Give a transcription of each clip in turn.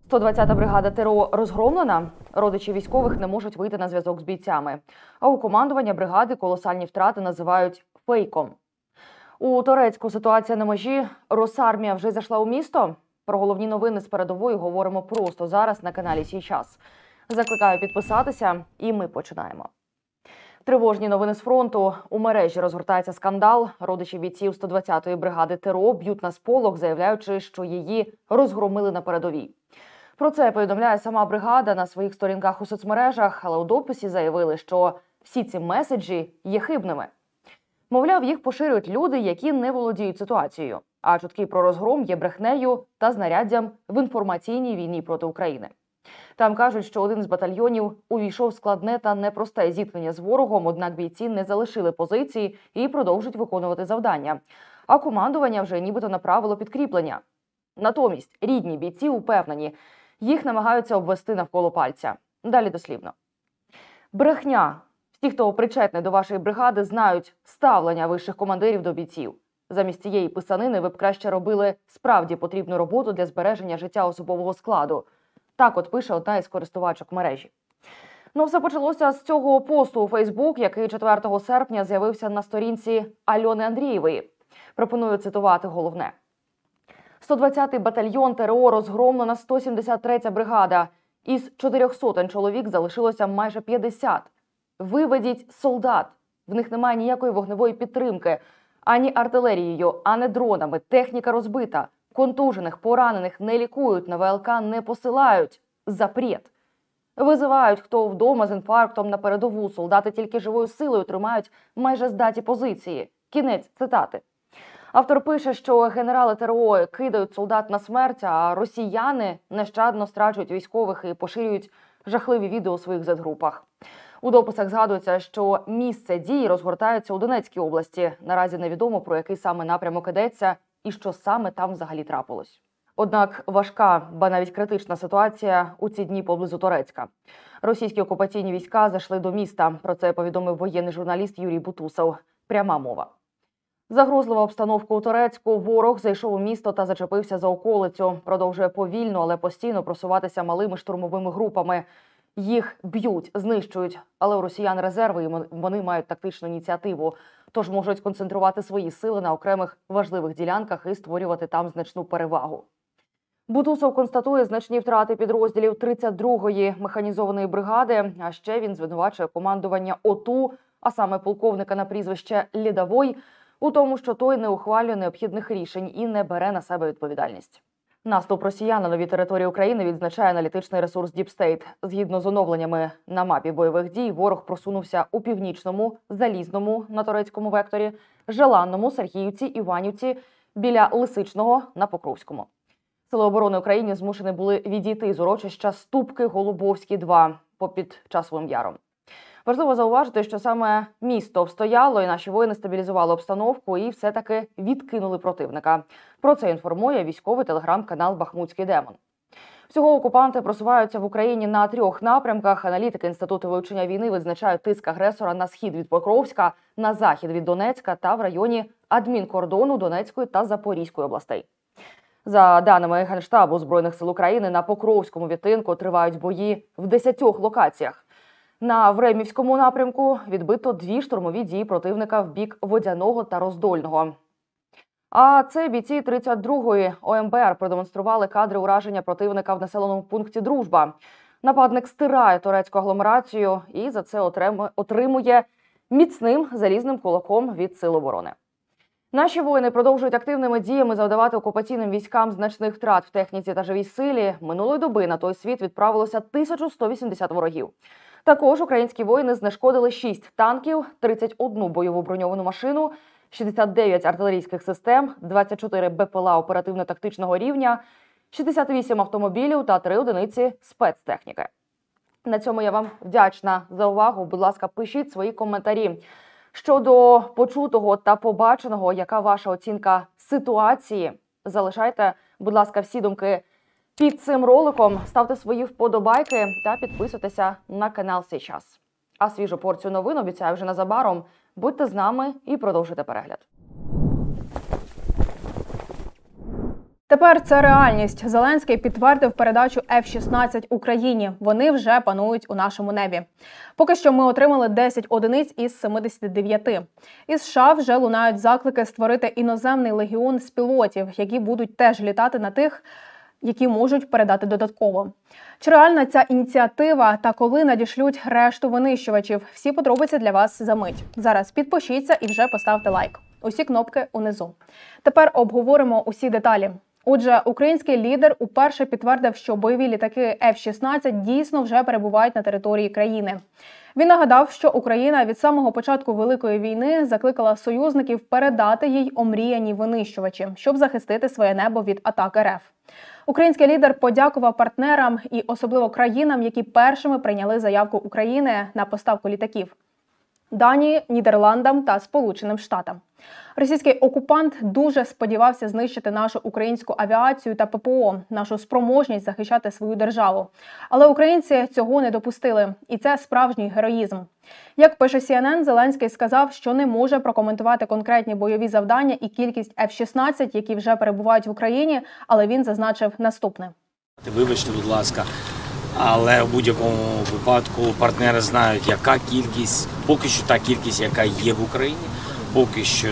120-та бригада ТРО розгромлена. Родичі військових не можуть вийти на зв'язок з бійцями. А у командування бригади колосальні втрати називають фейком. У Торецьку ситуація на межі. Росармія вже зайшла у місто? Про головні новини з передової говоримо просто зараз на каналі «Сій час». Закликаю підписатися, і ми починаємо. Тривожні новини з фронту. У мережі розгортається скандал. Родичі бійців 120-ї бригади ТРО б'ють на сполох, заявляючи, що її розгромили на передовій. Про це повідомляє сама бригада на своїх сторінках у соцмережах, але у дописі заявили, що всі ці меседжі є хибними. Мовляв, їх поширюють люди, які не володіють ситуацією, а чутки про розгром є брехнею та знаряддям в інформаційній війні проти України. Там кажуть, що один з батальйонів увійшов в складне та непросте зіткнення з ворогом, однак бійці не залишили позиції і продовжують виконувати завдання. А командування вже нібито направило підкріплення. Натомість рідні бійці упевнені, їх намагаються обвести навколо пальця. Далі дослівно. Брехня. Всі, хто причетний до вашої бригади, знають ставлення вищих командирів до бійців. Замість цієї писанини ви б краще робили справді потрібну роботу для збереження життя особового складу. Так от пише одна із користувачок мережі. Ну, все почалося з цього посту у Фейсбук, який 4 серпня з'явився на сторінці Альони Андрієвої. Пропоную цитувати головне. 120-й батальйон ТРО розгромлена 173-я бригада. Із 400 чоловік залишилося майже 50. Виведіть солдат. В них немає ніякої вогневої підтримки. Ані артилерією, ані дронами. Техніка розбита. Контужених, поранених не лікують, на ВЛК не посилають. Запрет. Визивають, хто вдома з інфарктом на передову. Солдати тільки живою силою тримають майже здаті позиції. Кінець цитати. Автор пише, що генерали ТРО кидають солдат на смерть, а росіяни нещадно страчують військових і поширюють жахливі відео у своїх зет-групах. У дописах згадується, що місце дії розгортається у Донецькій області. Наразі невідомо, про який саме напрямок йдеться і що саме там взагалі трапилось. Однак важка, ба навіть критична ситуація у ці дні поблизу Торецька. Російські окупаційні війська зайшли до міста. Про це повідомив воєнний журналіст Юрій Бутусов. Пряма мова. Загрозлива обстановка у Торецьку. Ворог зайшов у місто та зачепився за околицю. Продовжує повільно, але постійно просуватися малими штурмовими групами. Їх б'ють, знищують, але у росіян резерви, і вони мають тактичну ініціативу. Тож можуть концентрувати свої сили на окремих важливих ділянках і створювати там значну перевагу. Бутусов констатує значні втрати підрозділів 32-ї механізованої бригади, а ще він звинувачує командування ОТУ, а саме полковника на прізвище Лідовой, у тому, що той не ухвалює необхідних рішень і не бере на себе відповідальність. Наступ росіян на нові території України відзначає аналітичний ресурс Deep State. Згідно з оновленнями на мапі бойових дій, ворог просунувся у північному, Залізному на Торецькому векторі, Желанному, Сергіївці, Іванівці, біля Лисичного на Покровському. Сили оборони України змушені були відійти з урочища Ступки Голубовські-2 попід Часовим Яром. Важливо зауважити, що саме місто встояло, і наші воїни стабілізували обстановку і все-таки відкинули противника. Про це інформує військовий телеграм-канал «Бахмутський демон». Всього окупанти просуваються в Україні на 3 напрямках. Аналітики Інституту вивчення війни відзначають тиск агресора на схід від Покровська, на захід від Донецька та в районі адмінкордону Донецької та Запорізької областей. За даними Генштабу Збройних сил України, на Покровському відтинку тривають бої в 10 локаціях. На Времівському напрямку відбито 2 штурмові дії противника в бік Водяного та Роздольного. А це бійці 32-ї ОМБР продемонстрували кадри ураження противника в населеному пункті Дружба. Нападник стирає турецьку агломерацію і за це отримує міцним залізним кулаком від Сил оборони. Наші воїни продовжують активними діями завдавати окупаційним військам значних втрат в техніці та живій силі. Минулої доби на той світ відправилося 1180 ворогів. Також українські воїни знешкодили 6 танків, 31 бойову броньовану машину, 69 артилерійських систем, 24 БПЛА оперативно-тактичного рівня, 68 автомобілів та 3 одиниці спецтехніки. На цьому я вам вдячна за увагу. Будь ласка, пишіть свої коментарі. Щодо почутого та побаченого, яка ваша оцінка ситуації? Залишайте, будь ласка, всі думки під цим роликом, ставте свої вподобайки та підписуйтеся на канал «Сій час». А свіжу порцію новин обіцяю вже незабаром. Будьте з нами і продовжуйте перегляд. Тепер це реальність. Зеленський підтвердив передачу F-16 Україні. Вони вже панують у нашому небі. Поки що ми отримали 10 одиниць із 79. Із США вже лунають заклики створити іноземний легіон з пілотів, які будуть теж літати на тих, які можуть передати додатково. Чи реальна ця ініціатива та коли надішлють решту винищувачів? Всі подробиці для вас за мить. Зараз підпишіться і вже поставте лайк. Усі кнопки унизу. Тепер обговоримо усі деталі. Отже, український лідер уперше підтвердив, що бойові літаки F-16 дійсно вже перебувають на території країни. Він нагадав, що Україна від самого початку Великої війни закликала союзників передати їй омріяні винищувачі, щоб захистити своє небо від атак РФ. Український лідер подякував партнерам і особливо країнам, які першими прийняли заявку України на поставку літаків – Данії, Нідерландам та Сполученим Штатам. Російський окупант дуже сподівався знищити нашу українську авіацію та ППО, нашу спроможність захищати свою державу. Але українці цього не допустили. І це справжній героїзм. Як пише CNN, Зеленський сказав, що не може прокоментувати конкретні бойові завдання і кількість F-16, які вже перебувають в Україні, але він зазначив наступне. Вибачте, будь ласка, але в будь-якому випадку партнери знають, яка кількість, поки що та кількість, яка є в Україні, поки що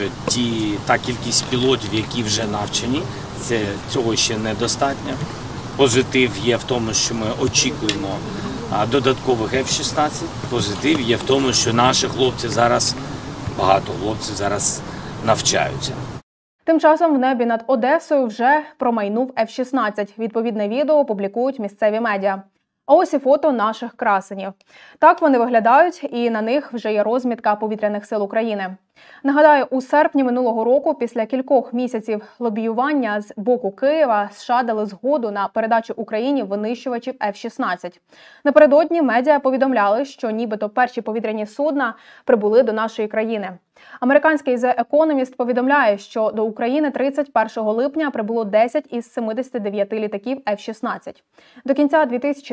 та кількість пілотів, які вже навчені, цього ще недостатньо. Позитив є в тому, що ми очікуємо додаткових F-16. Позитив є в тому, що наші хлопці зараз, багато хлопців зараз навчаються. Тим часом в небі над Одесою вже промайнув F-16. Відповідне відео публікують місцеві медіа. А ось і фото наших красенів. Так вони виглядають, і на них вже є розмітка повітряних сил України. Нагадаю, у серпні минулого року, після кількох місяців лобіювання з боку Києва, США дали згоду на передачу Україні винищувачів F-16. Напередодні медіа повідомляли, що нібито перші повітряні судна прибули до нашої країни. Американський The Economist повідомляє, що до України 31 липня прибуло 10 із 79 літаків F-16. До кінця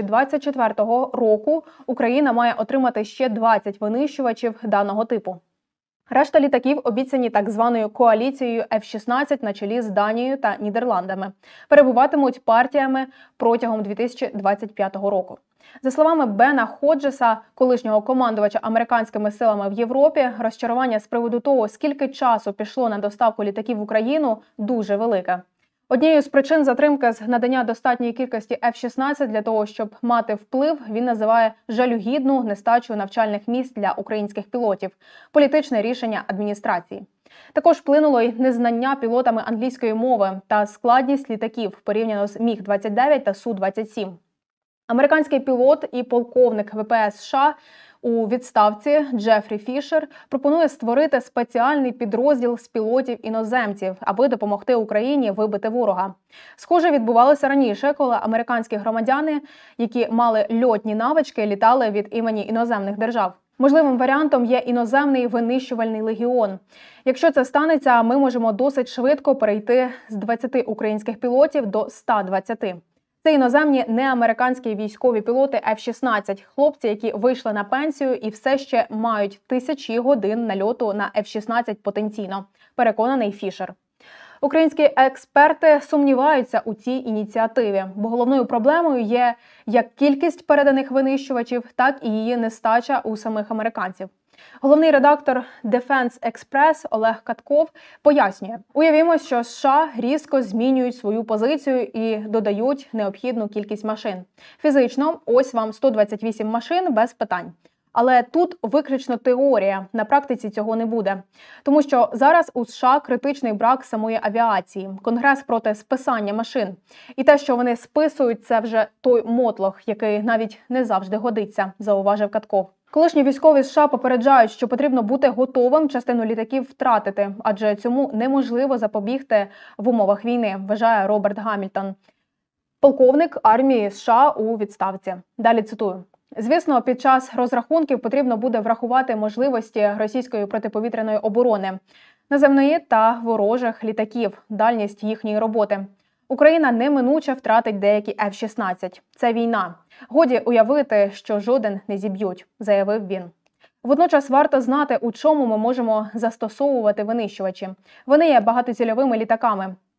2024 року Україна має отримати ще 20 винищувачів даного типу. Решта літаків обіцяні так званою коаліцією F-16 на чолі з Данією та Нідерландами. Перебуватимуть партіями протягом 2025 року. За словами Бена Ходжеса, колишнього командувача американськими силами в Європі, розчарування з приводу того, скільки часу пішло на доставку літаків в Україну, дуже велике. Однією з причин затримки з надання достатньої кількості F-16 для того, щоб мати вплив, він називає жалюгідну нестачу навчальних місць для українських пілотів – політичне рішення адміністрації. Також вплинуло й незнання пілотами англійської мови та складність літаків порівняно з Міг-29 та Су-27. Американський пілот і полковник ВПС США у відставці Джефрі Фішер пропонує створити спеціальний підрозділ з пілотів-іноземців, аби допомогти Україні вибити ворога. Схоже, відбувалося раніше, коли американські громадяни, які мали льотні навички, літали від імені іноземних держав. Можливим варіантом є іноземний винищувальний легіон. Якщо це станеться, ми можемо досить швидко перейти з 20 українських пілотів до 120. Це іноземні неамериканські військові пілоти F-16, хлопці, які вийшли на пенсію і все ще мають тисячі годин нальоту на F-16 потенційно, переконаний Фішер. Українські експерти сумніваються у цій ініціативі, бо головною проблемою є як кількість переданих винищувачів, так і її нестача у самих американців. Головний редактор Defense Express Олег Катков пояснює, уявімо, що США різко змінюють свою позицію і додають необхідну кількість машин. Фізично, ось вам 128 машин без питань. Але тут виключно теорія, на практиці цього не буде. Тому що зараз у США критичний брак самої авіації, конгрес проти списання машин. І те, що вони списують, це вже той мотлох, який навіть не завжди годиться, зауважив Катков. Колишні військові США попереджають, що потрібно бути готовим частину літаків втратити, адже цьому неможливо запобігти в умовах війни, вважає Роберт Гамільтон, полковник армії США у відставці. Далі цитую. Звісно, під час розрахунків потрібно буде врахувати можливості російської протиповітряної оборони, наземної та ворожих літаків, дальність їхньої роботи. Україна неминуче втратить деякі F-16. Це війна. Годі уявити, що жоден не зіб'ють, заявив він. Водночас варто знати, у чому ми можемо застосовувати винищувачі. Вони є багатоцільовими літаками.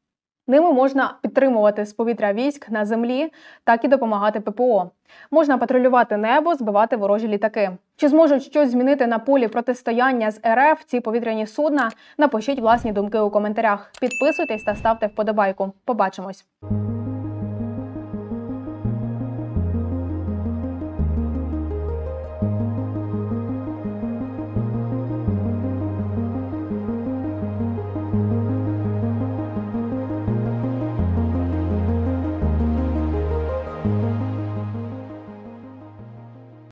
Ними можна підтримувати з повітря військ на землі, так і допомагати ППО. Можна патрулювати небо, збивати ворожі літаки. Чи зможуть щось змінити на полі протистояння з РФ ці повітряні судна? Напишіть власні думки у коментарях. Підписуйтесь та ставте вподобайку. Побачимось!